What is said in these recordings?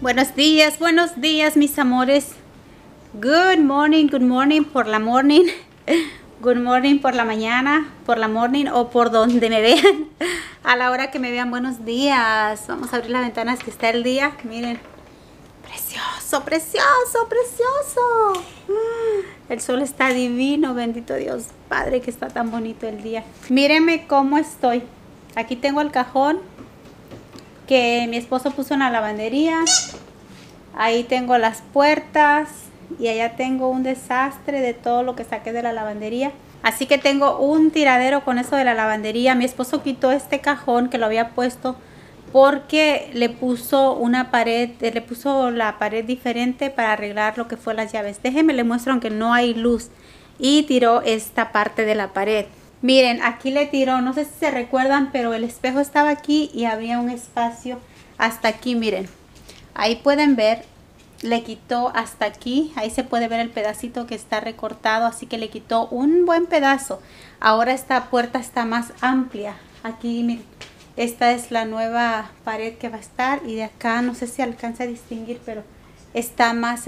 Buenos días mis amores. Good morning por la morning. Good morning por la mañana, por la morning o por donde me vean. A la hora que me vean, buenos días. Vamos a abrir las ventanas que está el día. Miren, precioso, precioso, precioso. El sol está divino, bendito Dios Padre que está tan bonito el día. Mírenme cómo estoy. Aquí tengo el cajón que mi esposo puso en la lavandería. Ahí tengo las puertas y allá tengo un desastre de todo lo que saqué de la lavandería. Así que tengo un tiradero con eso de la lavandería. Mi esposo quitó este cajón que lo había puesto porque le puso una pared, le puso la pared diferente para arreglar lo que fue las llaves. Déjenme le muestro aunque no hay luz. Y tiró esta parte de la pared. Miren, aquí le tiró, no sé si se recuerdan, pero el espejo estaba aquí y había un espacio hasta aquí, miren. Ahí pueden ver, le quitó hasta aquí, ahí se puede ver el pedacito que está recortado, así que le quitó un buen pedazo. Ahora esta puerta está más amplia. Aquí, miren, esta es la nueva pared que va a estar y de acá, no sé si alcanza a distinguir, pero está más,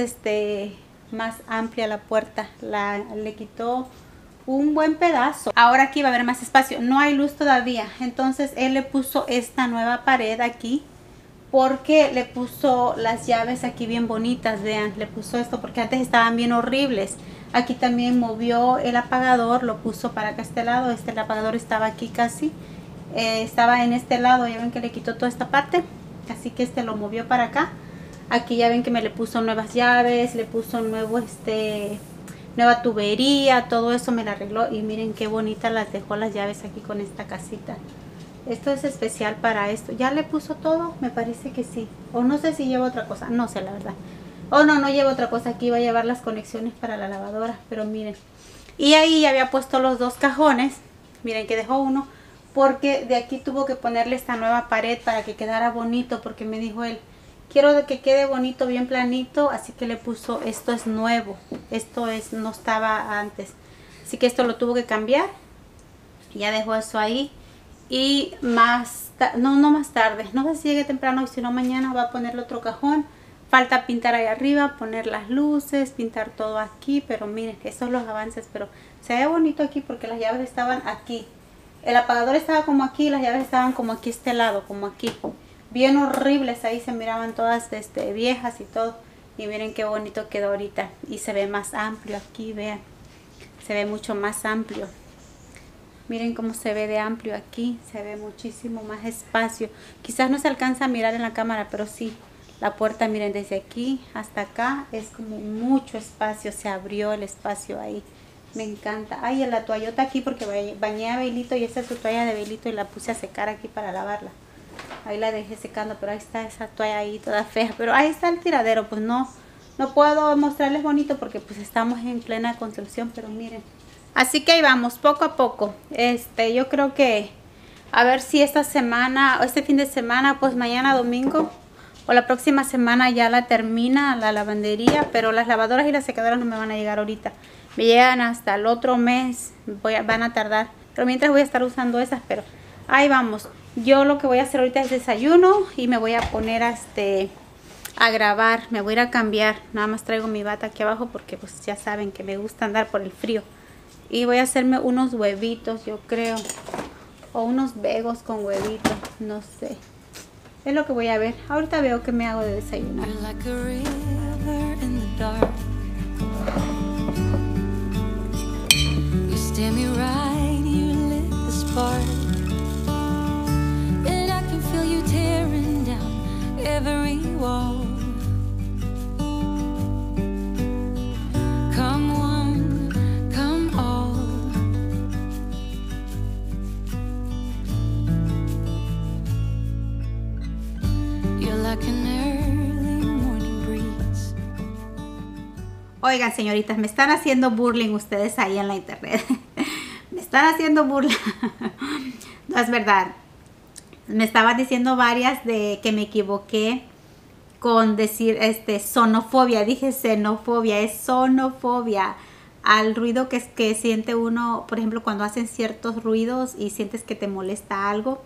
más amplia la puerta. Le quitó un buen pedazo. Ahora aquí va a haber más espacio. No hay luz todavía. Entonces él le puso esta nueva pared aquí. Porque le puso las llaves aquí bien bonitas. Vean, le puso esto porque antes estaban bien horribles. Aquí también movió el apagador. Lo puso para acá este lado. El apagador estaba aquí casi. Estaba en este lado. Ya ven que le quitó toda esta parte. Así que lo movió para acá. Aquí ya ven que me le puso nuevas llaves. Le puso nuevo nueva tubería, todo eso me la arregló y miren qué bonita las dejó las llaves aquí con esta casita. Esto es especial para esto. ¿Ya le puso todo? Me parece que sí. O no sé si lleva otra cosa, no sé la verdad. Oh no, no lleva otra cosa. Aquí va a llevar las conexiones para la lavadora, pero miren. Y ahí ya había puesto los dos cajones. Miren que dejó uno porque de aquí tuvo que ponerle esta nueva pared para que quedara bonito, porque me dijo él, quiero que quede bonito, bien planito, así que le puso, esto es nuevo, no estaba antes, así que esto lo tuvo que cambiar. Ya dejó eso ahí y no más tarde, no sé si llegue temprano y si no mañana va a ponerle otro cajón. Falta pintar ahí arriba, poner las luces, pintar todo aquí, pero miren, estos son los avances, pero se ve bonito aquí porque las llaves estaban aquí. El apagador estaba como aquí, las llaves estaban como aquí este lado, como aquí. Bien horribles, ahí se miraban todas viejas y todo. Y miren qué bonito quedó ahorita. Y se ve más amplio aquí, vean. Se ve mucho más amplio. Miren cómo se ve de amplio aquí. Se ve muchísimo más espacio. Quizás no se alcanza a mirar en la cámara, pero sí. La puerta, miren, desde aquí hasta acá es como mucho espacio. Se abrió el espacio ahí. Me encanta. Ay, la toallota aquí porque bañé a Bailito y esta es su toalla de Bailito y la puse a secar aquí para lavarla. Ahí la dejé secando, pero ahí está esa toalla ahí toda fea. Pero ahí está el tiradero, pues no puedo mostrarles bonito porque pues estamos en plena construcción, pero miren. Así que ahí vamos, poco a poco. Yo creo que a ver si esta semana, o este fin de semana, pues mañana domingo o la próxima semana ya la termina la lavandería, pero las lavadoras y las secadoras no me van a llegar ahorita. Me llegan hasta el otro mes, van a tardar. Pero mientras voy a estar usando esas, pero ahí vamos. Yo lo que voy a hacer ahorita es desayuno y me voy a poner a grabar. Me voy a ir a cambiar. Nada más traigo mi bata aquí abajo porque pues ya saben que me gusta andar por el frío. Y voy a hacerme unos huevitos, yo creo. O unos vegos con huevitos, no sé. Es lo que voy a ver. Ahorita veo que me hago de desayunar. Every wall. Come one, come all. You're like an early morning breeze. Oigan, señoritas, me están haciendo bullying ustedes ahí en la internet. Me están haciendo burla. No es verdad. Me estaban diciendo varias de que me equivoqué con decir sonofobia. Dije xenofobia, es sonofobia. Al ruido que siente uno, por ejemplo, cuando hacen ciertos ruidos y sientes que te molesta algo.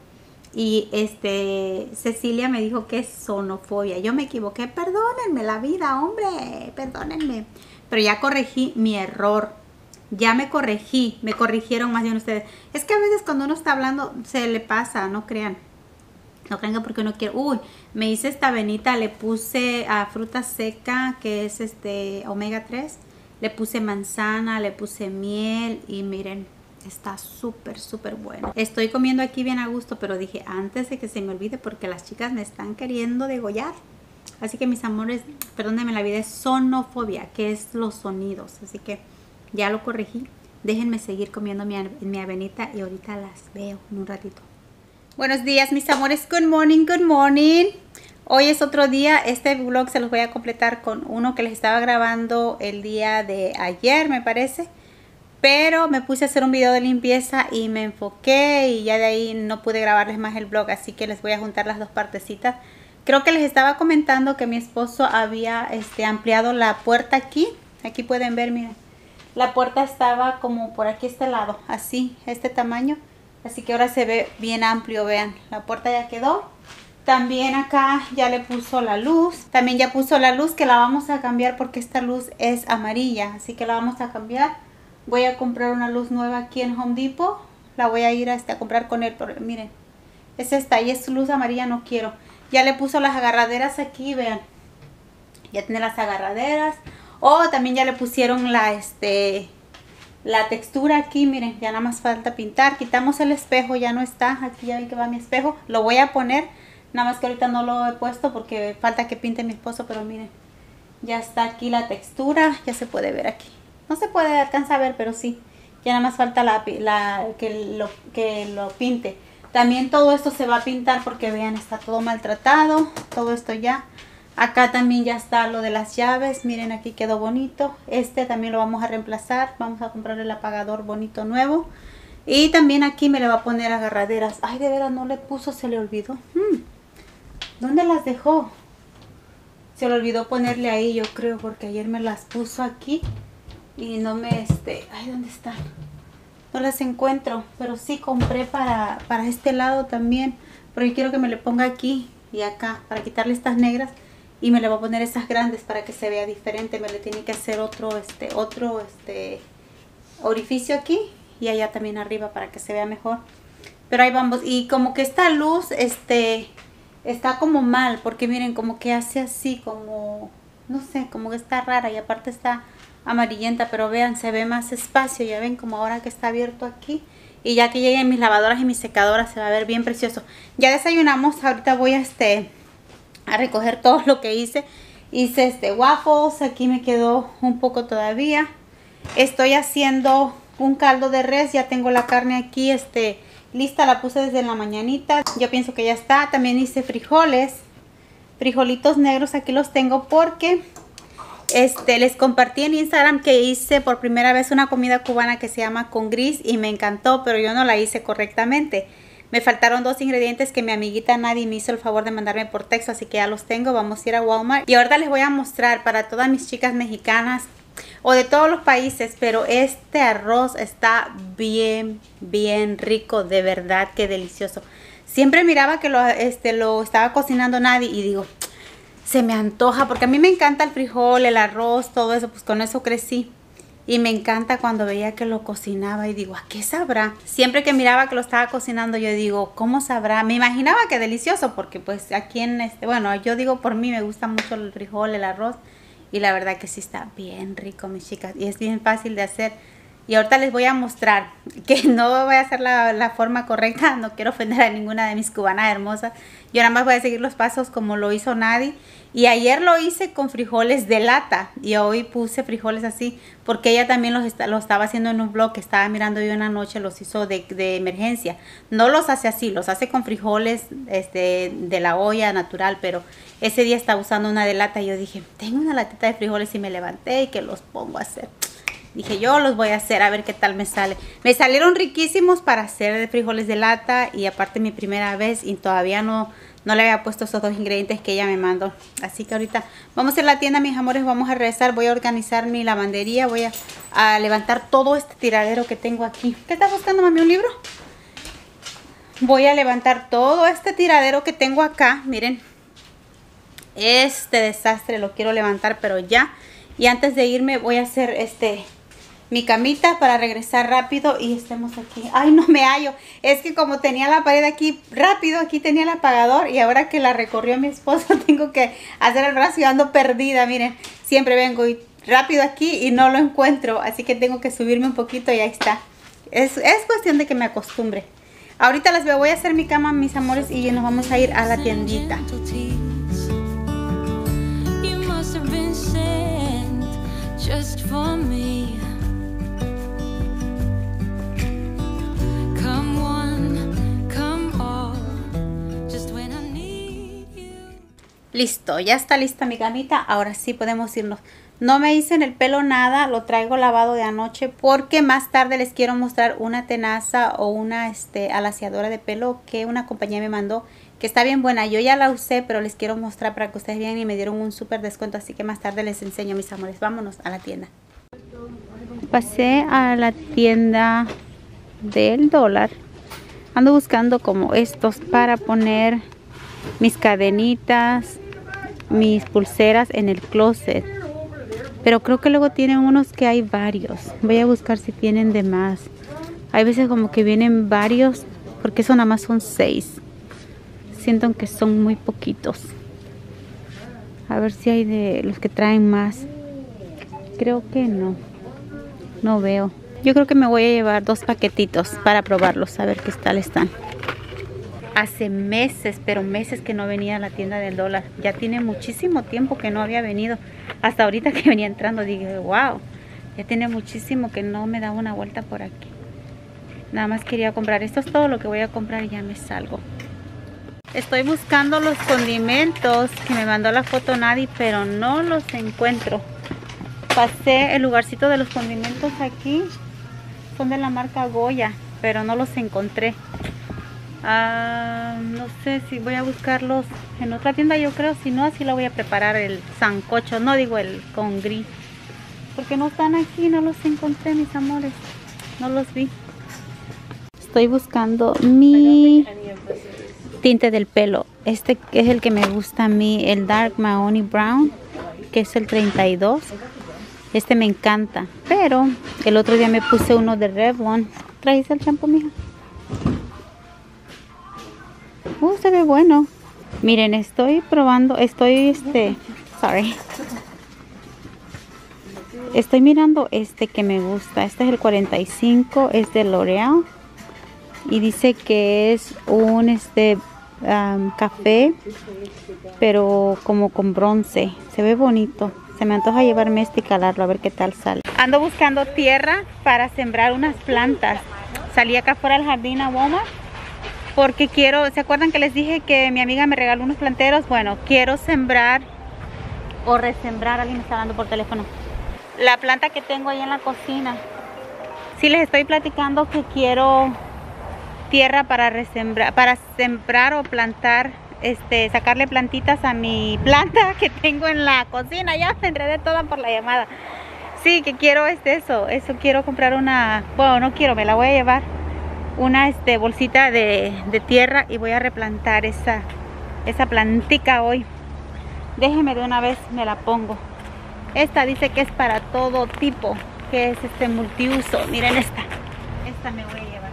Y Cecilia me dijo que es sonofobia. Yo me equivoqué, perdónenme la vida, hombre, perdónenme. Pero ya corregí mi error. Ya me corregí, me corrigieron más bien ustedes. Es que a veces cuando uno está hablando se le pasa, no crean. No crean que porque uno quiere. Uy, me hice esta avenita, le puse a fruta seca, que es omega 3. Le puse manzana, le puse miel y miren, está súper, súper bueno. Estoy comiendo aquí bien a gusto, pero dije antes de que se me olvide porque las chicas me están queriendo degollar. Así que mis amores, perdónenme la vida, es sonofobia, que es los sonidos. Así que ya lo corregí. Déjenme seguir comiendo mi avenita y ahorita las veo en un ratito. Buenos días, mis amores. Good morning, good morning. Hoy es otro día. Este vlog se los voy a completar con uno que les estaba grabando el día de ayer, me parece. Pero me puse a hacer un video de limpieza y me enfoqué y ya de ahí no pude grabarles más el vlog. Así que les voy a juntar las dos partecitas. Creo que les estaba comentando que mi esposo había ampliado la puerta aquí. Aquí pueden ver, miren. La puerta estaba como por aquí este lado, así, este tamaño. Así que ahora se ve bien amplio, vean. La puerta ya quedó. También acá ya le puso la luz. También ya puso la luz que la vamos a cambiar porque esta luz es amarilla. Así que la vamos a cambiar. Voy a comprar una luz nueva aquí en Home Depot. La voy a ir a comprar con él. Pero miren, es esta y es luz amarilla, no quiero. Ya le puso las agarraderas aquí, vean. Ya tiene las agarraderas. Oh, también ya le pusieron la textura aquí, miren, ya nada más falta pintar. Quitamos el espejo, ya no está. Aquí ya ven que va mi espejo. Lo voy a poner, nada más que ahorita no lo he puesto porque falta que pinte mi esposo, pero miren, ya está aquí la textura, ya se puede ver aquí. No se puede alcanzar a ver, pero sí. Ya nada más falta que lo pinte. También todo esto se va a pintar porque vean, está todo maltratado. Todo esto ya. Acá también ya está lo de las llaves. Miren, aquí quedó bonito. También lo vamos a reemplazar. Vamos a comprar el apagador bonito nuevo. Y también aquí me le va a poner agarraderas. Ay, de veras no le puso, se le olvidó. ¿Dónde las dejó? Se le olvidó ponerle ahí, yo creo, porque ayer me las puso aquí. Y no me, ay, ¿dónde están? No las encuentro. Pero sí compré para este lado también. Pero yo quiero que me le ponga aquí y acá, para quitarle estas negras. Y me le voy a poner esas grandes para que se vea diferente. Me le tiene que hacer otro orificio aquí. Y allá también arriba para que se vea mejor. Pero ahí vamos. Y como que esta luz, está como mal. Porque miren, como que hace así, como, no sé, como que está rara. Y aparte está amarillenta. Pero vean, se ve más espacio. Ya ven, como ahora que está abierto aquí. Y ya que lleguen mis lavadoras y mis secadoras, se va a ver bien precioso. Ya desayunamos. Ahorita voy a recoger todo lo que hice. Hice waffles, aquí me quedó un poco todavía. Estoy haciendo un caldo de res, ya tengo la carne aquí lista, la puse desde la mañanita. Yo pienso que ya está. También hice frijoles, frijolitos negros, aquí los tengo porque les compartí en Instagram que hice por primera vez una comida cubana que se llama con gris y me encantó, pero yo no la hice correctamente. Me faltaron dos ingredientes que mi amiguita Nadie me hizo el favor de mandarme por texto, así que ya los tengo. Vamos a ir a Walmart. Y ahorita les voy a mostrar para todas mis chicas mexicanas o de todos los países, pero este arroz está bien, bien rico, de verdad que delicioso. Siempre miraba que lo estaba cocinando Nadie y digo, se me antoja, porque a mí me encanta el frijol, el arroz, todo eso, pues con eso crecí. Y me encanta cuando veía que lo cocinaba y digo, ¿a qué sabrá? Siempre que miraba que lo estaba cocinando yo digo, ¿cómo sabrá? Me imaginaba que delicioso porque pues aquí bueno, yo digo por mí me gusta mucho el frijol, el arroz. Y la verdad que sí está bien rico, mis chicas. Y es bien fácil de hacer. Y ahorita les voy a mostrar que no voy a hacer la forma correcta. No quiero ofender a ninguna de mis cubanas hermosas. Yo nada más voy a seguir los pasos como lo hizo Nadie. Y ayer lo hice con frijoles de lata. Y hoy puse frijoles así. Porque ella también lo estaba haciendo en un vlog que estaba mirando yo una noche. Los hizo de emergencia. No los hace así. Los hace con frijoles de la olla natural. Pero ese día estaba usando una de lata. Y yo dije, tengo una latita de frijoles. Y me levanté y que los pongo a hacer. Dije, yo los voy a hacer a ver qué tal me sale. Me salieron riquísimos para hacer frijoles de lata. Y aparte mi primera vez. Y todavía no le había puesto esos dos ingredientes que ella me mandó. Así que ahorita vamos a ir a la tienda, mis amores. Vamos a regresar. Voy a organizar mi lavandería. Voy a levantar todo este tiradero que tengo aquí. ¿Qué estás buscando, mami? ¿Un libro? voy a levantar todo este tiradero que tengo acá. Miren, este desastre lo quiero levantar, pero ya. Y antes de irme voy a hacer mi camita para regresar rápido y estemos aquí. Ay, no me hallo. Es que como tenía la pared aquí rápido, aquí tenía el apagador y ahora que la recorrió mi esposo tengo que hacer el brazo y ando perdida. Miren, siempre vengo y rápido aquí y no lo encuentro, así que tengo que subirme un poquito y ahí está. Es cuestión de que me acostumbre. Ahorita les voy a hacer mi cama, mis amores, y nos vamos a ir a la tiendita. Just for me. Come one, come all, just when I need you. Listo, ya está lista mi camita. Ahora sí podemos irnos. No me hice en el pelo nada, lo traigo lavado de anoche porque más tarde les quiero mostrar una tenaza o una alaciadora de pelo que una compañía me mandó, que está bien buena. Yo ya la usé, pero les quiero mostrar para que ustedes vean y me dieron un súper descuento, así que más tarde les enseño, mis amores. Vámonos a la tienda. Pasé a la tienda del dólar. Ando buscando como estos para poner mis cadenitas, mis pulseras en el closet. Pero creo que luego tienen unos que hay varios. Voy a buscar si tienen de más. Hay veces como que vienen varios, porque eso nada más son 6. Siento que son muy poquitos. A ver si hay de los que traen más. Creo que no. No veo. Yo creo que me voy a llevar 2 paquetitos para probarlos. A ver qué tal están. Hace meses, pero meses que no venía a la tienda del dólar. Ya tiene muchísimo tiempo que no había venido. Hasta ahorita que venía entrando dije, wow. Ya tiene muchísimo que no me da una vuelta por aquí. Nada más quería comprar. Esto es todo lo que voy a comprar y ya me salgo. Estoy buscando los condimentos que me mandó la foto Nadie, pero no los encuentro. Pasé el lugarcito de los condimentos aquí. Son de la marca Goya, pero no los encontré. No sé si voy a buscarlos en otra tienda, yo creo. Si no, así la voy a preparar el sancocho. No digo el con gris. Porque no están aquí, no los encontré, mis amores. No los vi. Estoy buscando mi tinte del pelo. Este es el que me gusta a mí, el Dark Mahogany Brown, que es el 32. Este me encanta. Pero el otro día me puse uno de Revlon. ¿Trajiste el champú, mija? Se ve bueno. Miren, estoy probando, estoy mirando que me gusta. Este es el 45, es de L'Oreal y dice que es un café, pero como con bronce. Se ve bonito. Se me antoja llevarme y calarlo a ver qué tal sale. Ando buscando tierra para sembrar unas plantas. Salí acá fuera al jardín a Walmart porque quiero, ¿se acuerdan que les dije que mi amiga me regaló unos planteros? Bueno, quiero sembrar o resembrar, alguien me está hablando por teléfono, la planta que tengo ahí en la cocina. Sí, les estoy platicando que quiero tierra para resembrar, para sembrar o plantar, sacarle plantitas a mi planta que tengo en la cocina. Ya me enredé toda por la llamada. Sí, que quiero eso quiero comprar una, bueno, no quiero, me la voy a llevar, una bolsita de tierra y voy a replantar esa plantica hoy. Déjenme de una vez, me la pongo. Esta dice que es para todo tipo, que es multiuso. Miren esta me voy a llevar.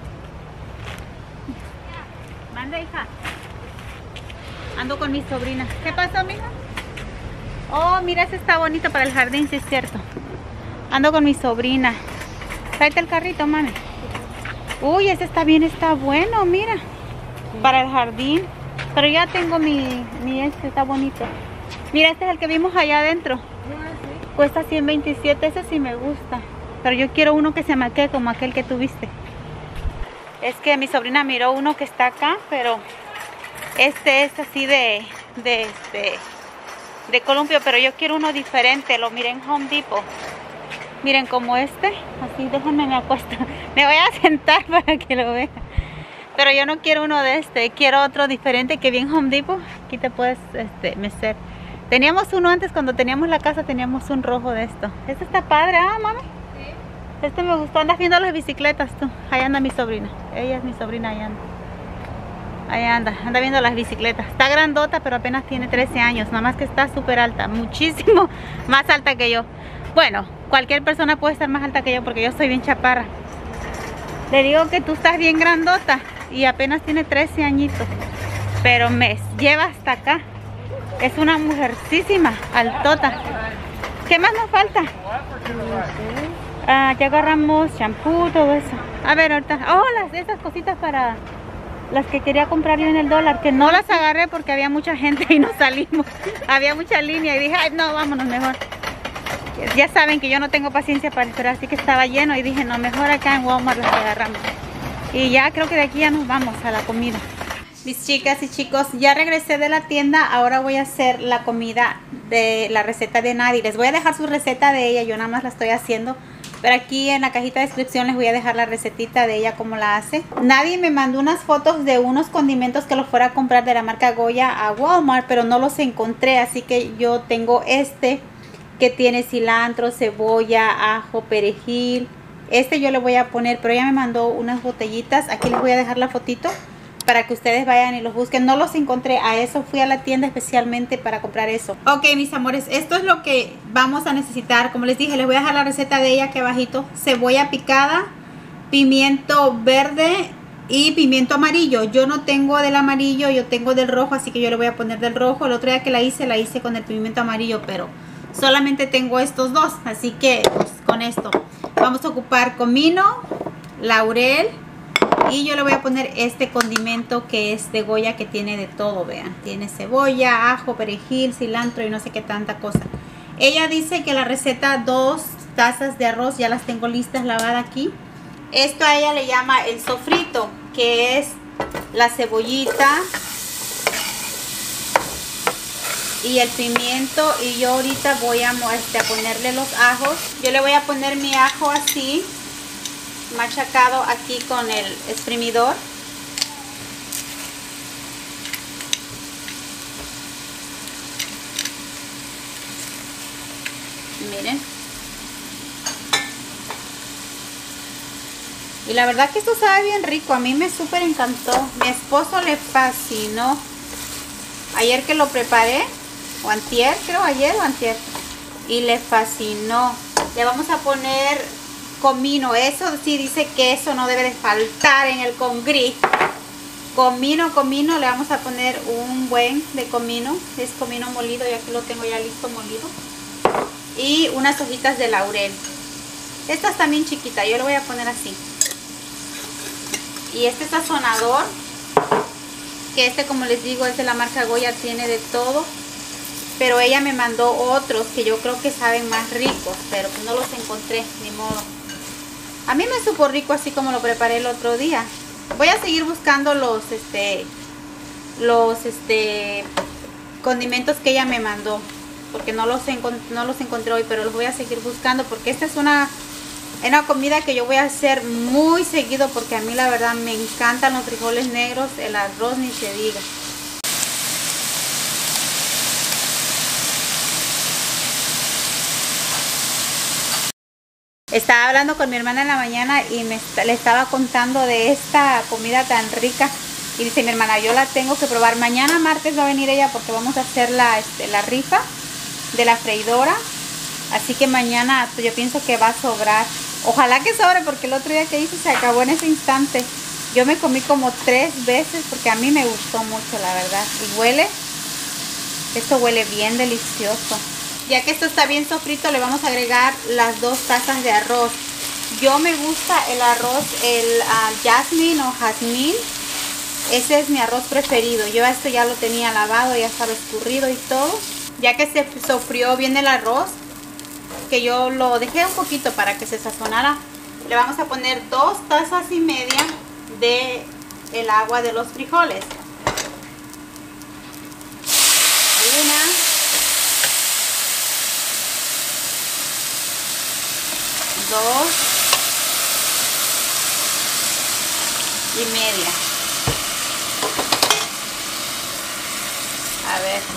Manda, hija. Ando con mi sobrina. ¿Qué pasó, mija? Oh, mira, ese está bonito para el jardín, sí es cierto. Ando con mi sobrina. Tráete el carrito, mami. Uy, ese está bien, está bueno, mira. Sí. Para el jardín. Pero ya tengo mi está bonito. Mira, este es el que vimos allá adentro. Sí. Cuesta 127, ese sí me gusta. Pero yo quiero uno que se me quede como aquel que tuviste. Es que mi sobrina miró uno que está acá, pero este es así de columpio, pero yo quiero uno diferente. Lo miré en Home Depot. Miren como así, déjenme me acuesto. Me voy a sentar para que lo vean. Pero yo no quiero uno de quiero otro diferente que vi en Home Depot. Aquí te puedes mecer. Teníamos uno antes, cuando teníamos la casa, teníamos un rojo de esto. Este está padre, ¿ah, mami? Sí. Me gustó. Andas viendo las bicicletas tú. Ahí anda mi sobrina. Ella es mi sobrina, ahí anda. Ahí anda viendo las bicicletas. Está grandota, pero apenas tiene 13 años. Nada más que está súper alta, muchísimo más alta que yo. Bueno, cualquier persona puede estar más alta que yo porque yo soy bien chaparra. Le digo que tú estás bien grandota y apenas tiene 13 añitos. Pero me lleva hasta acá. Es una mujercísima, altota. ¿Qué más nos falta? Ya agarramos champú, todo eso. A ver, ahorita. Oh, esas cositas para las que quería comprar yo en el dólar, que no las agarré porque había mucha gente y no salimos. Había mucha línea y dije, ay, no, vámonos mejor. Ya saben que yo no tengo paciencia para esperar, así que estaba lleno y dije, no, mejor acá en Walmart las agarramos. Y ya creo que de aquí ya nos vamos a la comida. Mis chicas y chicos, ya regresé de la tienda. Ahora voy a hacer la comida de la receta de Nadie. Les voy a dejar su receta de ella, yo nada más la estoy haciendo. Pero aquí en la cajita de descripción les voy a dejar la recetita de ella, cómo la hace. Nadie me mandó unas fotos de unos condimentos que los fuera a comprar de la marca Goya a Walmart, pero no los encontré. Así que yo tengo este que tiene cilantro, cebolla, ajo, perejil. Este yo le voy a poner, pero ella me mandó unas botellitas. Aquí les voy a dejar la fotito para que ustedes vayan y los busquen. No los encontré, a eso fui a la tienda especialmente para comprar eso. Ok, mis amores, esto es lo que vamos a necesitar. Como les dije, les voy a dejar la receta de ella aquí abajito. Cebolla picada, pimiento verde y pimiento amarillo. Yo no tengo del amarillo, yo tengo del rojo, así que yo le voy a poner del rojo. El otro día que la hice con el pimiento amarillo, pero solamente tengo estos dos, así que pues, con esto vamos a ocupar comino, laurel. Y yo le voy a poner este condimento que es de Goya, que tiene de todo, vean. Tiene cebolla, ajo, perejil, cilantro y no sé qué tanta cosa. Ella dice que la receta 2 tazas de arroz, ya las tengo listas, lavadas aquí. Esto a ella le llama el sofrito, que es la cebollita y el pimiento. Y yo ahorita voy a ponerle los ajos. Yo le voy a poner mi ajo así, machacado aquí con el exprimidor. Miren. Y la verdad que esto sabe bien rico. A mí me súper encantó. Mi esposo le fascinó. Ayer que lo preparé, o antier, creo, ayer o antier. Y le fascinó. Le vamos a poner comino. Eso sí dice que eso no debe de faltar en el congrí. Comino, le vamos a poner un buen de comino. Es comino molido y aquí lo tengo ya listo molido. Y unas hojitas de laurel. Estas también chiquitas, yo lo voy a poner así. Y este sazonador, que este, como les digo, es de la marca Goya, tiene de todo. Pero ella me mandó otros que yo creo que saben más ricos, pero pues no los encontré, ni modo. A mí me supo rico así como lo preparé el otro día. Voy a seguir buscando los condimentos que ella me mandó, porque no los encontré hoy, pero los voy a seguir buscando porque esta es una comida que yo voy a hacer muy seguido, porque a mí la verdad me encantan los frijoles negros, el arroz ni se diga. Estaba hablando con mi hermana en la mañana y le estaba contando de esta comida tan rica. Y dice mi hermana, yo la tengo que probar. Mañana martes va a venir ella porque vamos a hacer la rifa de la freidora. Así que mañana pues, yo pienso que va a sobrar. Ojalá que sobre, porque el otro día que hice se acabó en ese instante. Yo me comí como 3 veces porque a mí me gustó mucho, la verdad. Y huele, esto huele bien delicioso. Ya que esto está bien sofrito, le vamos a agregar las 2 tazas de arroz. Yo me gusta el arroz, el jasmine o jazmín. Ese es mi arroz preferido. Yo esto ya lo tenía lavado, ya estaba escurrido y todo. Ya que se sofrió bien el arroz, que yo lo dejé un poquito para que se sazonara, le vamos a poner 2 tazas y media de el agua de los frijoles. 1, 2 y media. A ver.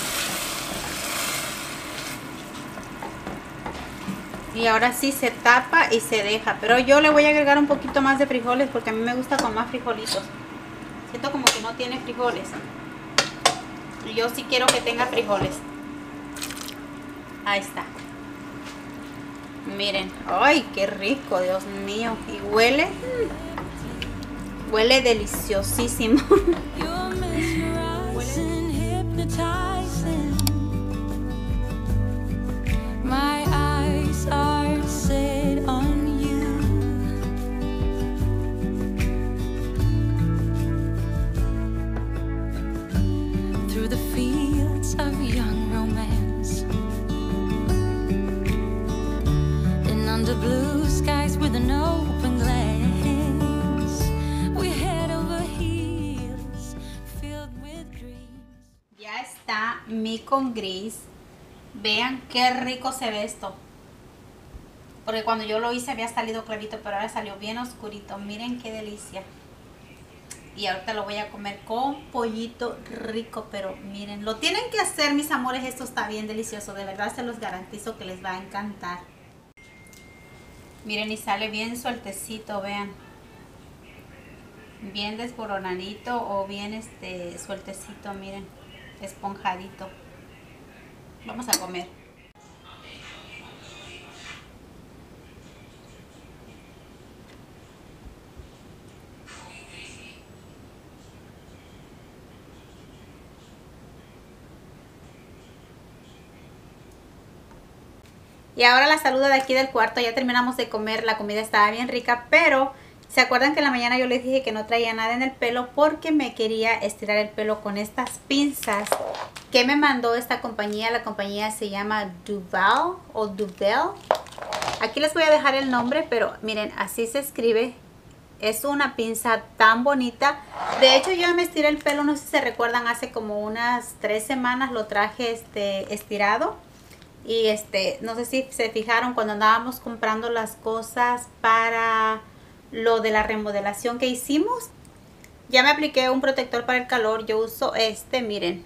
Y ahora sí se tapa y se deja. Pero yo le voy a agregar un poquito más de frijoles porque a mí me gusta con más frijolitos. Siento como que no tiene frijoles. Y yo sí quiero que tenga frijoles. Ahí está. Miren. Ay, qué rico, Dios mío. Y huele. Huele deliciosísimo. You're mesmerizing, hypnotizing. My eyes are set on you. Through the fields of young romance and under blue skies with an open glance, we head over heels filled with dreams. Ya está mi con gris. Vean qué rico se ve esto. Porque cuando yo lo hice había salido clarito, pero ahora salió bien oscurito. Miren qué delicia. Y ahorita lo voy a comer con pollito rico, pero miren, lo tienen que hacer, mis amores. Esto está bien delicioso, de verdad se los garantizo que les va a encantar. Miren, y sale bien sueltecito, vean. Bien desboronadito o bien sueltecito, miren, esponjadito. Vamos a comer. Y ahora la saludo de aquí del cuarto. Ya terminamos de comer, la comida estaba bien rica, pero ¿se acuerdan que en la mañana yo les dije que no traía nada en el pelo? Porque me quería estirar el pelo con estas pinzas que me mandó esta compañía. La compañía se llama Duval o Duvel. Aquí les voy a dejar el nombre, pero miren, así se escribe. Es una pinza tan bonita. De hecho, yo me estiré el pelo, no sé si se recuerdan, hace como unas 3 semanas lo traje estirado. Y no sé si se fijaron cuando andábamos comprando las cosas para lo de la remodelación que hicimos. Ya me apliqué un protector para el calor. Yo uso miren.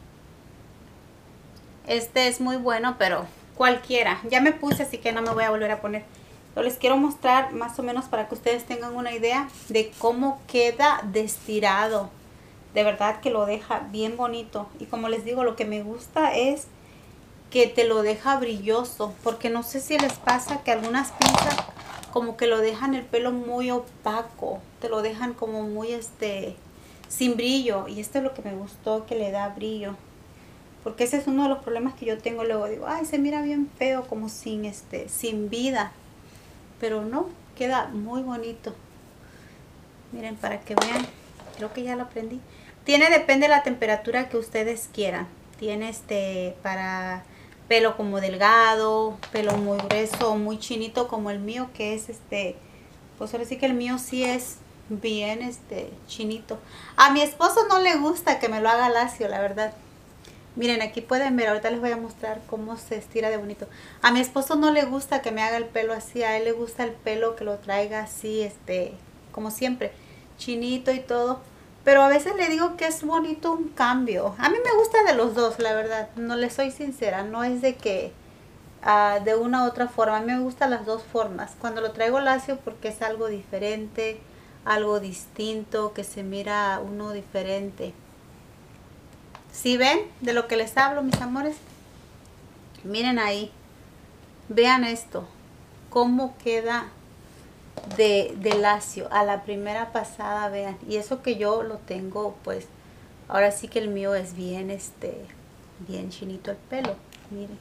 Este es muy bueno, pero cualquiera. Ya me puse, así que no me voy a volver a poner. Yo les quiero mostrar más o menos para que ustedes tengan una idea de cómo queda de estirado. De verdad que lo deja bien bonito. Y como les digo, lo que me gusta es que te lo deja brilloso, porque no sé si les pasa que algunas pinzas como que lo dejan el pelo muy opaco, te lo dejan como muy sin brillo, y esto es lo que me gustó, que le da brillo, porque ese es uno de los problemas que yo tengo. Luego digo, ay, se mira bien feo, como sin vida, pero no, queda muy bonito. Miren, para que vean, creo que ya lo aprendí. Depende de la temperatura que ustedes quieran. Tiene para pelo como delgado, pelo muy grueso o muy chinito como el mío, que es pues ahora sí que el mío sí es bien chinito. A mi esposo no le gusta que me lo haga lacio, la verdad. Miren, aquí pueden ver, ahorita les voy a mostrar cómo se estira de bonito. A mi esposo no le gusta que me haga el pelo así, a él le gusta el pelo que lo traiga así, como siempre, chinito y todo. Pero a veces le digo que es bonito un cambio. A mí me gusta de los dos, la verdad. No les soy sincera. No es de que de una u otra forma. A mí me gustan las dos formas. Cuando lo traigo lacio porque es algo diferente, algo distinto, que se mira uno diferente. ¿Sí ven de lo que les hablo, mis amores? Miren ahí. Vean esto. Cómo queda de lacio a la primera pasada, vean. Y eso que yo lo tengo, pues ahora sí que el mío es bien bien chinito el pelo. Miren,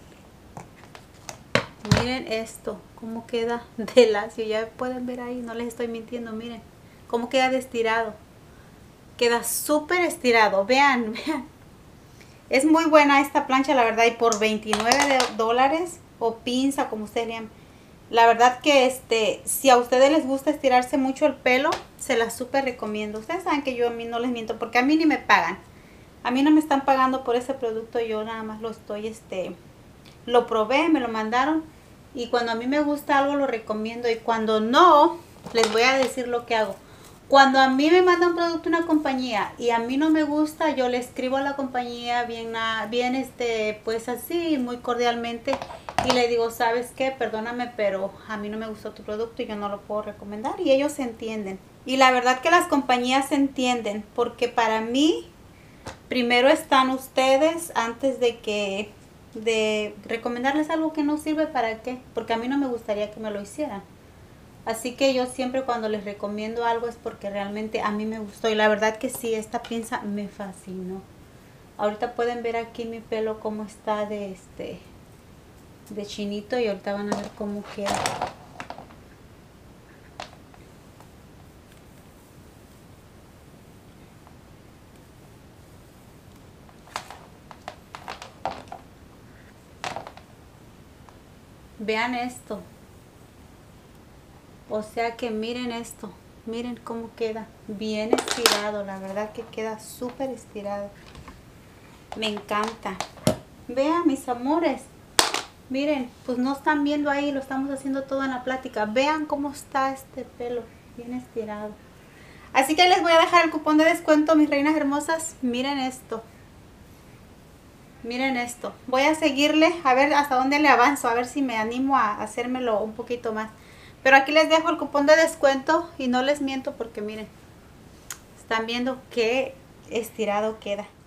miren esto, cómo queda de lacio. Ya pueden ver ahí, no les estoy mintiendo. Miren cómo queda de estirado, queda súper estirado. Vean, vean, es muy buena esta plancha, la verdad. Y por $29 o pinza, como ustedes le llaman, la verdad que si a ustedes les gusta estirarse mucho el pelo, se la súper recomiendo. Ustedes saben que yo a mí no les miento, porque a mí ni me pagan. A mí no me están pagando por ese producto, yo nada más lo estoy, lo probé, me lo mandaron. Y cuando a mí me gusta algo lo recomiendo, y cuando no, les voy a decir lo que hago. Cuando a mí me manda un producto una compañía y a mí no me gusta, yo le escribo a la compañía bien, pues así, muy cordialmente, y le digo, ¿sabes qué? Perdóname, pero a mí no me gustó tu producto y yo no lo puedo recomendar. Y ellos se entienden. Y la verdad que las compañías se entienden, porque para mí, primero están ustedes antes de recomendarles algo que no sirve. ¿Para qué? Porque a mí no me gustaría que me lo hicieran. Así que yo siempre cuando les recomiendo algo es porque realmente a mí me gustó. Y la verdad que sí, esta pinza me fascinó. Ahorita pueden ver aquí mi pelo cómo está de chinito, y ahorita van a ver cómo queda. Vean esto. O sea que miren esto. Miren cómo queda. Bien estirado. La verdad que queda súper estirado. Me encanta. Vean, mis amores. Miren, pues no están viendo ahí. Lo estamos haciendo todo en la plática. Vean cómo está este pelo. Bien estirado. Así que les voy a dejar el cupón de descuento, mis reinas hermosas. Miren esto. Miren esto. Voy a seguirle a ver hasta dónde le avanzo. A ver si me animo a hacérmelo un poquito más. Pero aquí les dejo el cupón de descuento. Y no les miento porque miren. Están viendo qué estirado queda.